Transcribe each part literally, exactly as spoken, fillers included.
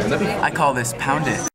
I call this Pound It.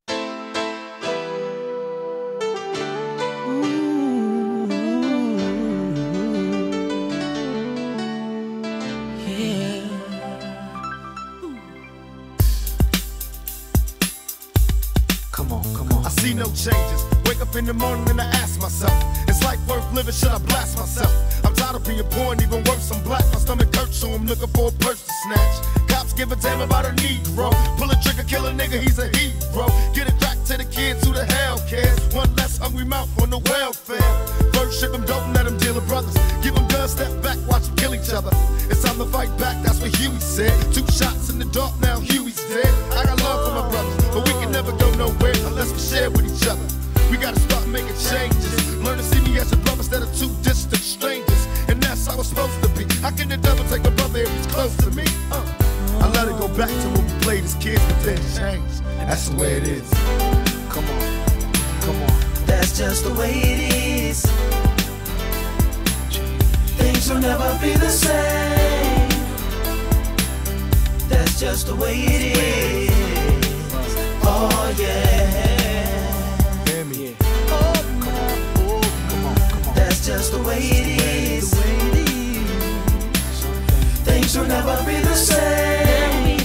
I see no changes. Wake up in the morning and I ask myself, is life worth living? Should I blast myself? I'm tired of being poor and even worse, I'm black. My stomach hurts, so I'm looking for a purse to snatch. Cops give a damn about a Negro. Pull a trigger, kill a nigga, he's a hero. Get it back to the kids, who the hell cares? One less hungry mouth on the welfare. First ship them, don't let them deal with brothers. Give them guns, step back, watch them kill each other. It's time to fight back, that's what Huey said. Two shots in the dark, now Huey's dead. I got love for my brothers, but we can never go nowhere unless we share with each other. We gotta start making changes. Learn to see me as a brother instead of two distant strangers. And that's how it's supposed to be. How can the devil take a brother if he's close to me? Uh, I let it go back to when we played as kids, but then it changed. That's the way it is. Come on, come on. That's just the way it is. Things will never be the same. That's just the way it is. Oh yeah. That's just the way it is. Things will never be the same.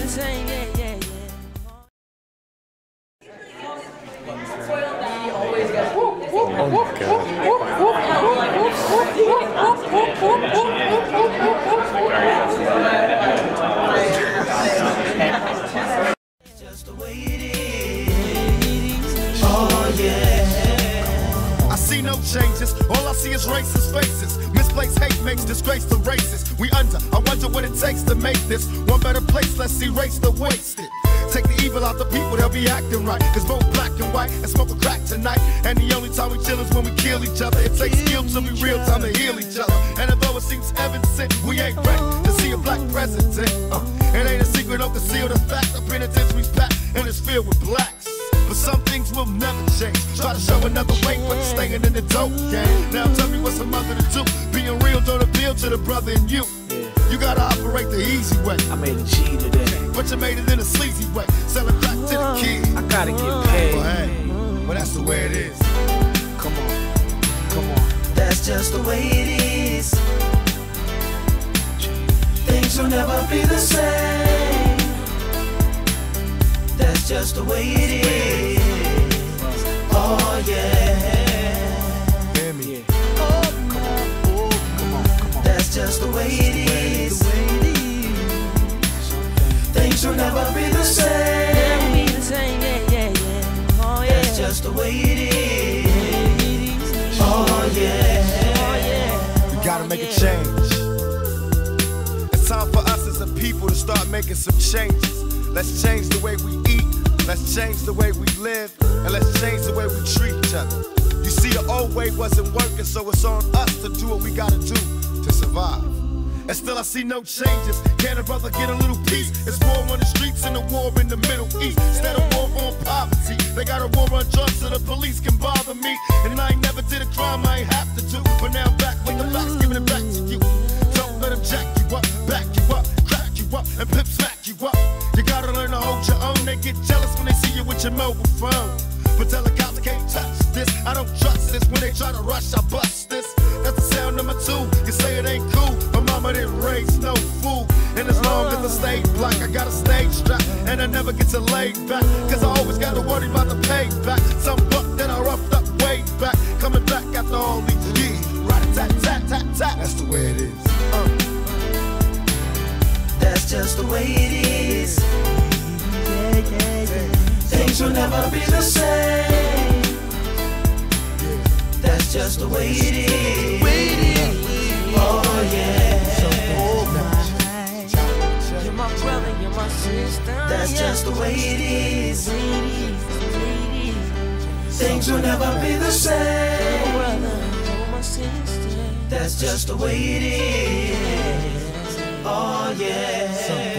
Just the way it is. Oh yeah. I see no changes, all I see is racist faces. Misplaced hate makes disgrace to races. We under, I wonder what it takes to make this one better place. Let's erase the wasted. Take the evil out the people, they'll be acting right. Cause both black and white and smoke a crack tonight. And the only time we chill is when we kill each other. It takes skill to be real time to heal each other. And although it seems evident, we ain't ready to see a black president. Uh, it ain't a secret, don't conceal the fact. The penitentiary's packed and it's filled with blacks. But some things will never change. Try to show another way, but staying in the dope game. Now tell me what's a mother to do. Being real don't appeal to the brother in you. You gotta operate the easy way. I made a G today, but you made it in a sleazy way. Selling crack to the kids. I gotta get paid. But hey, well that's the way it is. Come on, come on. That's just the way it is. Things will never be the same. That's just the way it is. Oh yeah. Hear me. Oh, come on, oh, come on, come on. That's just the way it is. Things will never be the same. Never be the same, yeah, yeah, yeah. Oh yeah. That's just the way it is. Oh yeah. Oh yeah. We gotta make a change. It's time for us as a people to start making some changes. Let's change the way we eat, let's change the way we live, and let's change the way we treat each other. You see, the old way wasn't working, so it's on us to do what we gotta do to survive. And still I see no changes. Can a brother get a little peace? It's war on the streets and a war in the Middle East. Instead of war on poverty, they got a war on drugs so the police can bother me. And I ain't never did a crime I ain't have to do, but now I'm back with the facts, giving it back to you. Don't let them jack you up, back you up, crack you up, and pimp smack you up. You gotta learn to hold your own. They get jealous when they see you with your mobile phone. But tell the cops I can't touch this. I don't trust this. When they try to rush, I bust this. That's the sound number two. You say it ain't cool. My mama didn't raise no fool. And as long as I stay black, I got a stage strap. And I never get to lay back. Cause I always gotta worry about the payback. Some buck that I roughed up way back. Coming back after all these years. Rat-a-tat-tat-tat-tat. That's the way it is. Uh. That's just the way it is. Yeah, yeah, yeah. Things will never be the same. That's just the way it is. Oh yeah. You're my brother, you're my sister. That's just the way it is. Things will never be the same. That's just the way it is. Oh yeah.